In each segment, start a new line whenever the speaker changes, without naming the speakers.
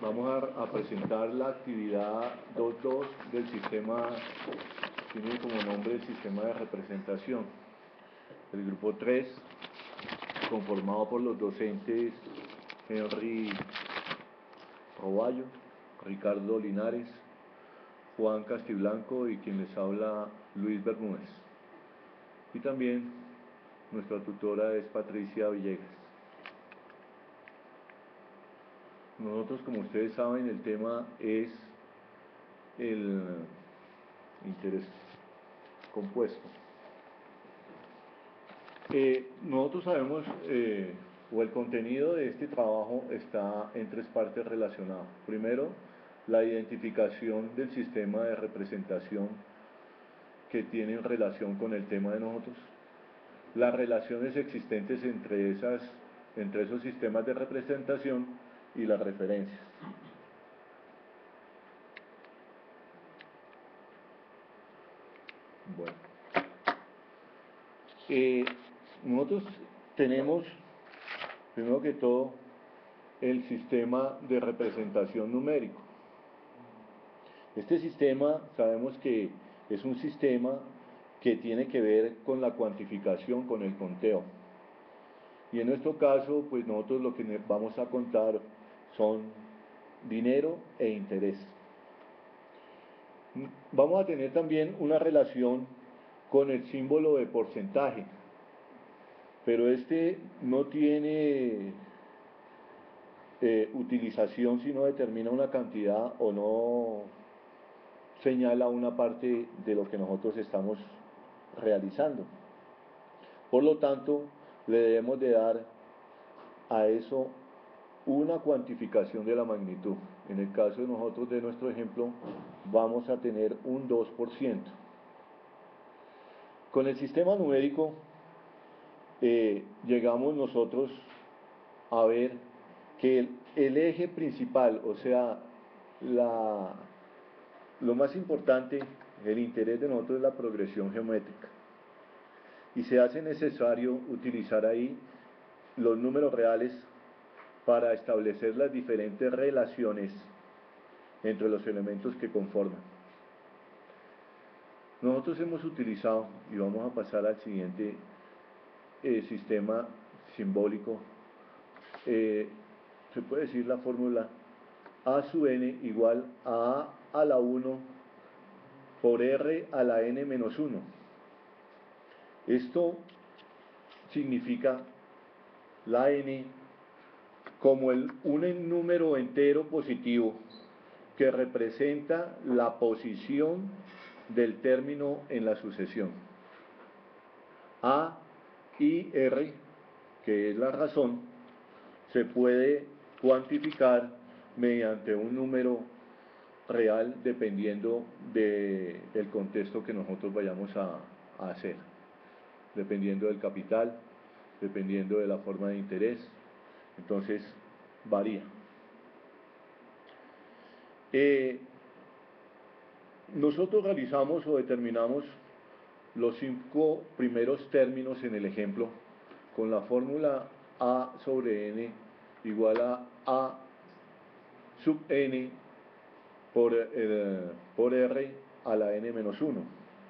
Vamos a presentar la actividad 2.2 del sistema, tiene como nombre el sistema de representación. El grupo 3, conformado por los docentes Henry Roballo, Ricardo Linares, Juan Castiblanco y quien les habla Luis Bermúdez. Y también nuestra tutora es Patricia Villegas. Nosotros, como ustedes saben, el tema es el interés compuesto. Nosotros sabemos, o el contenido de este trabajo está en tres partes relacionadas. Primero, la identificación del sistema de representación que tiene en relación con el tema de nosotros, las relaciones existentes entre esos sistemas de representación y las referencias. Bueno, nosotros tenemos, primero que todo, el sistema de representación numérico. Este sistema sabemos que es un sistema que tiene que ver con la cuantificación, con el conteo. Y en nuestro caso, pues nosotros lo que vamos a contar son dinero e interés. Vamos a tener también una relación con el símbolo de porcentaje, pero este no tiene utilización si no determina una cantidad o no señala una parte de lo que nosotros estamos realizando. Por lo tanto, le debemos de dar a eso una cuantificación de la magnitud. En el caso de nosotros, de nuestro ejemplo, vamos a tener un 2%. Con el sistema numérico llegamos nosotros a ver que el eje principal, o sea, lo más importante, el interés de nosotros es la progresión geométrica. Y se hace necesario utilizar ahí los números reales para establecer las diferentes relaciones entre los elementos que conforman. Nosotros hemos utilizado, y vamos a pasar al siguiente sistema simbólico, se puede decir la fórmula A sub n igual a A la 1 por R a la n menos 1. Esto significa la n como un número entero positivo que representa la posición del término en la sucesión. A y R, que es la razón, se puede cuantificar mediante un número real dependiendo del contexto que nosotros vayamos a hacer, dependiendo del capital, dependiendo de la forma de interés. Entonces varía. Nosotros realizamos o determinamos los 5 primeros términos en el ejemplo con la fórmula A sobre n igual a sub n por R a la n menos 1.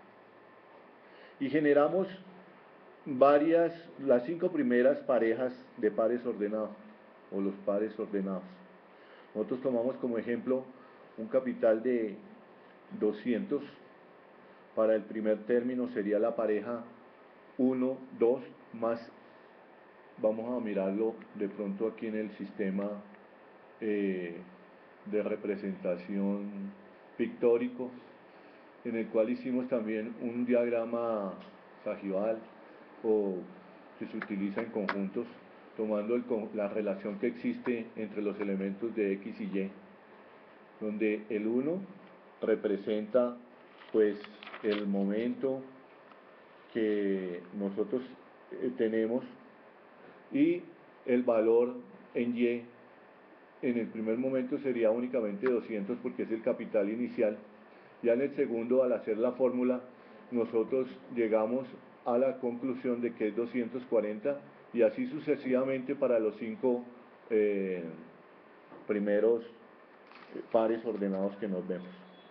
Y generamos las 5 primeras parejas de pares ordenados, o los pares ordenados. Nosotros tomamos como ejemplo un capital de 200. Para el primer término sería la pareja 1, 2, más, vamos a mirarlo de pronto aquí en el sistema de representación pictórico, en el cual hicimos también un diagrama sagival o que se utiliza en conjuntos, tomando la relación que existe entre los elementos de X y Y, donde el 1 representa pues el momento que nosotros tenemos y el valor en Y en el primer momento sería únicamente 200 porque es el capital inicial. Ya en el segundo, al hacer la fórmula, nosotros llegamos a la conclusión de que es 240 y así sucesivamente para los 5 primeros pares ordenados que nos vemos.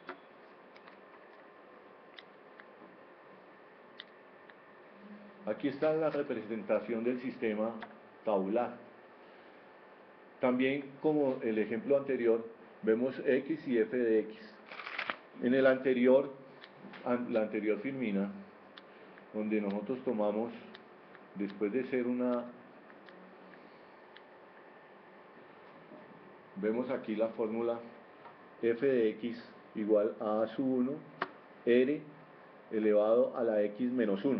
Aquí está la representación del sistema tabular. También, como el ejemplo anterior, vemos X y f de X. En el anterior, la anterior filmina, donde nosotros tomamos, después de ser vemos aquí la fórmula f de X igual a sub 1 r elevado a la X menos 1.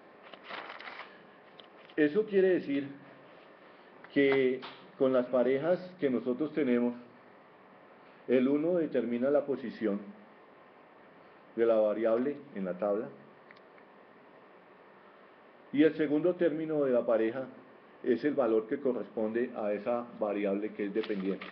Eso quiere decir que con las parejas que nosotros tenemos, el 1 determina la posición de la variable en la tabla y el segundo término de la pareja es el valor que corresponde a esa variable que es dependiente.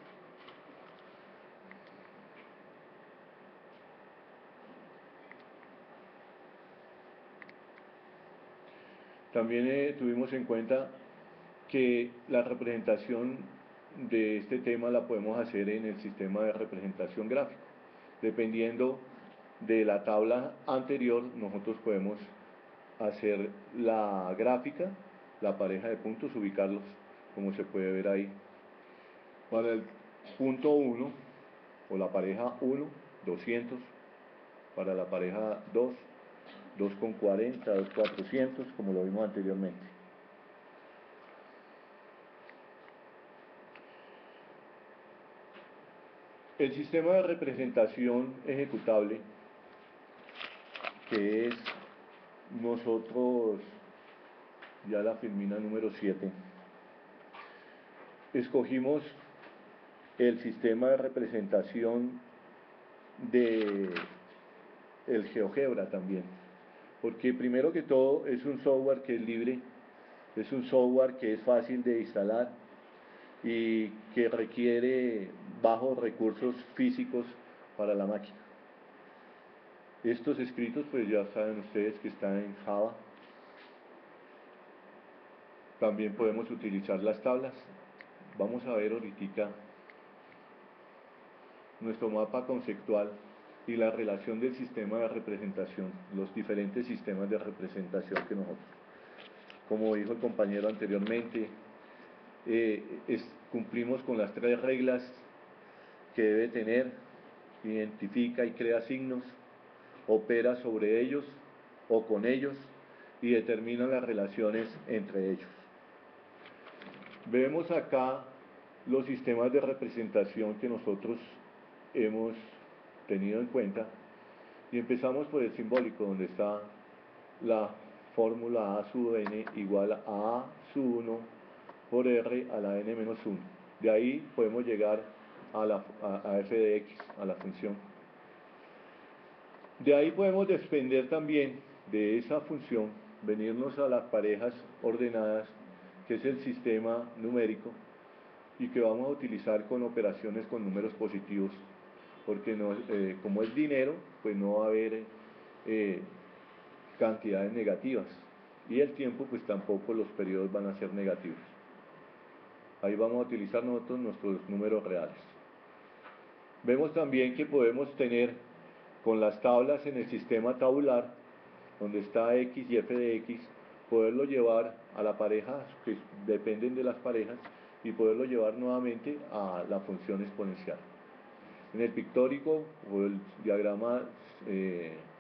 También tuvimos en cuenta que la representación de este tema la podemos hacer en el sistema de representación gráfico. Dependiendo de la tabla anterior, nosotros podemos hacer la gráfica, la pareja de puntos, ubicarlos como se puede ver ahí. Para el punto 1 o la pareja 1, 200. Para la pareja 2, 2,40, 2,400, como lo vimos anteriormente. El sistema de representación ejecutable, que es nosotros, ya la filmina número 7, escogimos el sistema de representación de el GeoGebra también, porque primero que todo es un software que es libre, es un software que es fácil de instalar y que requiere bajos recursos físicos para la máquina. Estos escritos pues ya saben ustedes que están en Java. También podemos utilizar las tablas. Vamos a ver ahorita nuestro mapa conceptual y la relación del sistema de representación, los diferentes sistemas de representación que nosotros, como dijo el compañero anteriormente, cumplimos con las 3 reglas que debe tener: identifica y crea signos, opera sobre ellos o con ellos y determina las relaciones entre ellos. Vemos acá los sistemas de representación que nosotros hemos tenido en cuenta y empezamos por el simbólico, donde está la fórmula a sub n igual a a sub 1 por r a la n menos 1. De ahí podemos llegar a f de x, a la función. De ahí podemos desprender también de esa función, venirnos a las parejas ordenadas, que es el sistema numérico, y que vamos a utilizar con operaciones con números positivos, porque no, como es dinero, pues no va a haber cantidades negativas, y el tiempo pues tampoco, los periodos van a ser negativos. Ahí vamos a utilizar nosotros nuestros números reales. Vemos también que podemos tener con las tablas en el sistema tabular, donde está X y f de X, poderlo llevar a la pareja, que dependen de las parejas, y poderlo llevar nuevamente a la función exponencial. En el pictórico o el diagrama